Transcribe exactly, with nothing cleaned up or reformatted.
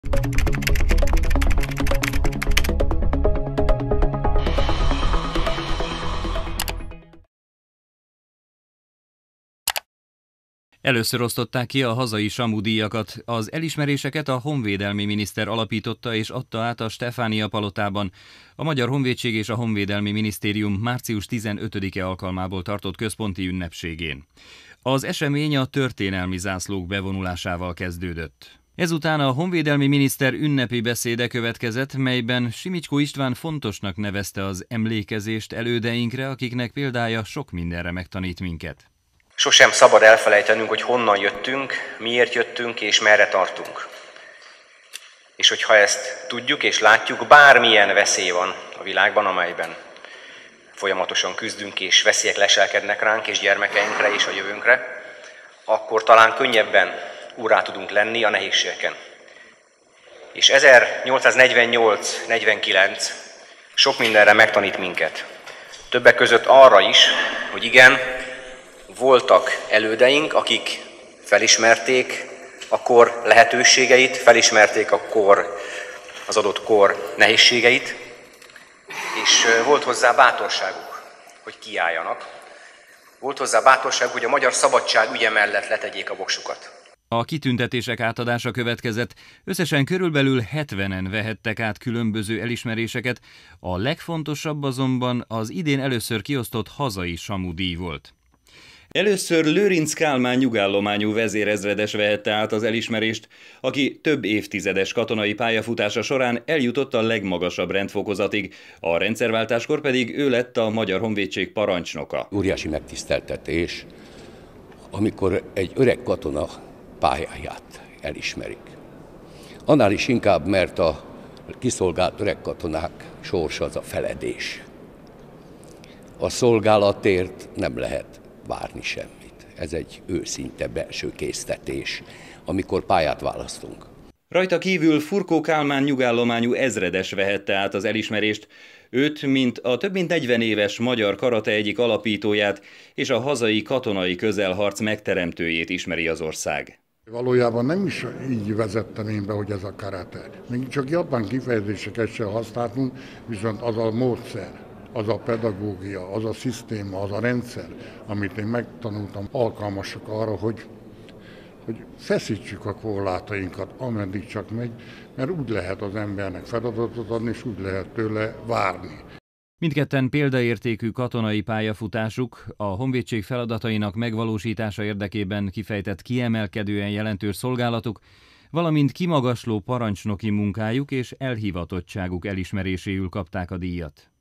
Először osztották ki a hazai Samu-díjakat. Az elismeréseket a honvédelmi miniszter alapította és adta át a Stefánia palotában. A Magyar Honvédség és a Honvédelmi Minisztérium március tizenötödike alkalmából tartott központi ünnepségén. Az esemény a történelmi zászlók bevonulásával kezdődött. Ezután a honvédelmi miniszter ünnepi beszéde következett, melyben Simicskó István fontosnak nevezte az emlékezést elődeinkre, akiknek példája sok mindenre megtanít minket. Sosem szabad elfelejtenünk, hogy honnan jöttünk, miért jöttünk és merre tartunk. És hogyha ezt tudjuk és látjuk, bármilyen veszély van a világban, amelyben folyamatosan küzdünk és veszélyek leselkednek ránk és gyermekeinkre és a jövőnkre, akkor talán könnyebben úrrá tudunk lenni a nehézségeken. És ezernyolcszáznegyvennyolc negyvenkilenc sok mindenre megtanít minket. Többek között arra is, hogy igen, voltak elődeink, akik felismerték a kor lehetőségeit, felismerték a kor, az adott kor nehézségeit, és volt hozzá bátorságuk, hogy kiálljanak. Volt hozzá bátorságuk, hogy a magyar szabadság ügye mellett letegyék a voksukat. A kitüntetések átadása következett, összesen körülbelül hetvenen vehettek át különböző elismeréseket, a legfontosabb azonban az idén először kiosztott hazai Samu-díj volt. Először Lőrinc Kálmán nyugállományú vezérezredes vehette át az elismerést, aki több évtizedes katonai pályafutása során eljutott a legmagasabb rendfokozatig, a rendszerváltáskor pedig ő lett a Magyar Honvédség parancsnoka. Óriási megtiszteltetés, amikor egy öreg katona pályáját elismerik. Annál is inkább, mert a kiszolgált öreg katonák sorsa az a feledés. A szolgálatért nem lehet várni semmit. Ez egy őszinte belső késztetés, amikor pályát választunk. Rajta kívül Furkó Kálmán nyugállományú ezredes vehette át az elismerést. Őt, mint a több mint negyven éves magyar karate egyik alapítóját és a hazai katonai közelharc megteremtőjét ismeri az ország. Valójában nem is így vezettem én be, hogy ez a karate. Még csak japán kifejezéseket sem használtunk, viszont az a módszer, az a pedagógia, az a szisztéma, az a rendszer, amit én megtanultam, alkalmasak arra, hogy, hogy feszítsük a korlátainkat, ameddig csak megy, mert úgy lehet az embernek feladatot adni, és úgy lehet tőle várni. Mindketten példaértékű katonai pályafutásuk, a honvédség feladatainak megvalósítása érdekében kifejtett kiemelkedően jelentős szolgálatuk, valamint kimagasló parancsnoki munkájuk és elhivatottságuk elismeréséül kapták a díjat.